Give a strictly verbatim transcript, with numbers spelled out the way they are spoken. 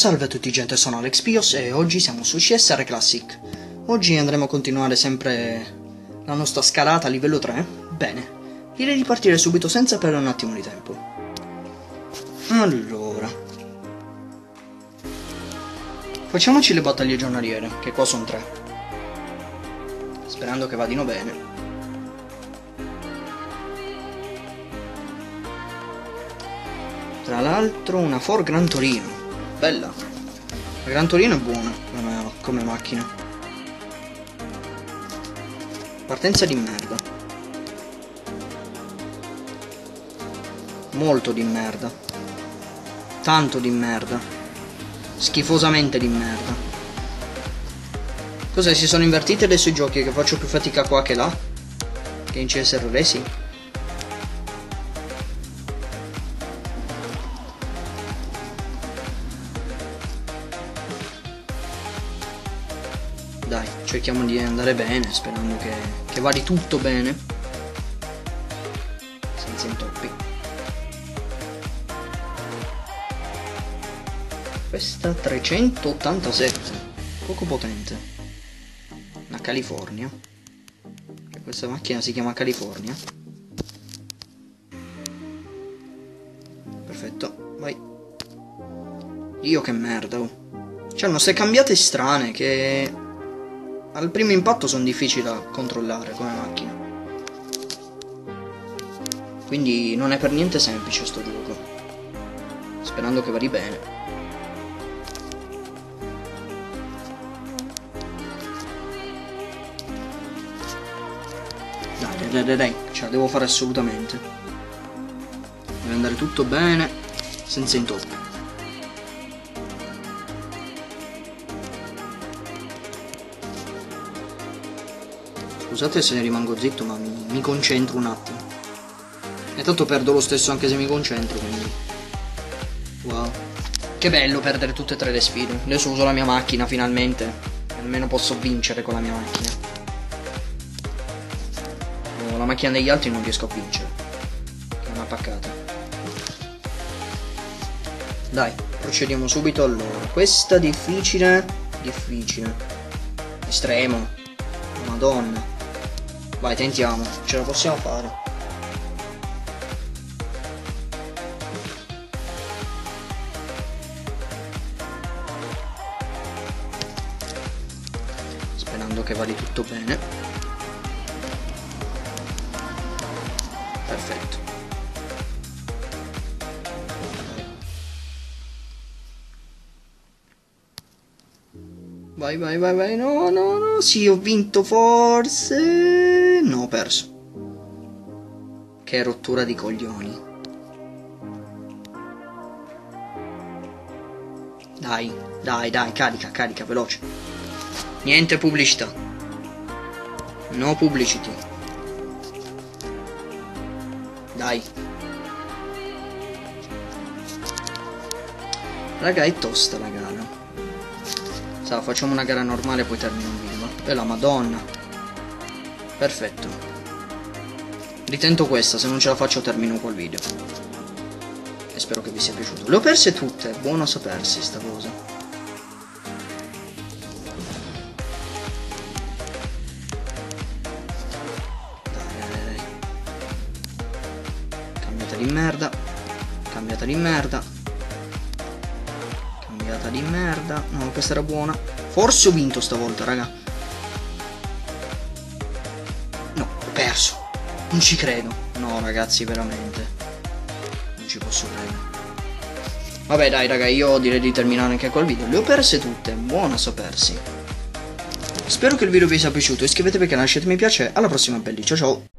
Salve a tutti gente, sono AlexPios e oggi siamo su C S R Classic. Oggi andremo a continuare sempre la nostra scalata a livello tre. Bene, direi di partire subito senza perdere un attimo di tempo. Allora, facciamoci le battaglie giornaliere, che qua sono tre, sperando che vadino bene. Tra l'altro una Ford Gran Torino, bella. La Gran Torino è buona come, come macchina. Partenza di merda. Molto di merda. Tanto di merda. Schifosamente di merda. Cos'è? Si sono invertiti adesso i giochi che faccio più fatica qua che là? Che in C S R Racing? Dai, cerchiamo di andare bene, sperando che, che vada tutto bene. Senza intoppi. Questa trecentottantasette, poco potente. Una California. Cioè, questa macchina si chiama California. Perfetto, vai. Dio che merda, oh. C'hanno queste cambiate strane che al primo impatto sono difficili da controllare come macchina. Quindi non è per niente semplice sto gioco. Sperando che vada bene. Dai, dai, dai, dai, ce la devo fare assolutamente. Deve andare tutto bene, senza intoppi. Scusate se ne rimango zitto, ma mi, mi concentro un attimo. E tanto perdo lo stesso anche se mi concentro, quindi... Wow. Che bello perdere tutte e tre le sfide. Adesso uso la mia macchina finalmente. Almeno posso vincere con la mia macchina. Con la macchina degli altri non riesco a vincere. È una paccata. Dai, procediamo subito allora. Questa difficile. Difficile. Estremo. Madonna. Vai, tentiamo, ce la possiamo fare. Sperando che vada tutto bene. Perfetto. Vai, vai, vai, vai, no, no, no, sì, ho vinto forse... No, ho perso. Che rottura di coglioni. Dai, dai, dai, carica, carica, veloce. Niente pubblicità. No publicity. Dai. Raga, è tosta la gara. Sa, facciamo una gara normale poi termino il video. E la madonna. Perfetto. Ritento questa, se non ce la faccio termino col video. E spero che vi sia piaciuto. Le ho perse tutte, è buono sapersi sta cosa. Dai, dai, dai. Cambiata di merda. Cambiata di merda. Cambiata di merda. No, questa era buona. Forse ho vinto stavolta, raga. No, ho perso. Non ci credo. No, ragazzi, veramente. Non ci posso credere. Vabbè, dai, raga, io direi di terminare anche col video. Le ho perse tutte. Buono a sapersi. Spero che il video vi sia piaciuto. Iscrivetevi al canale, lasciate mi piace. Alla prossima, belli. Ciao, ciao.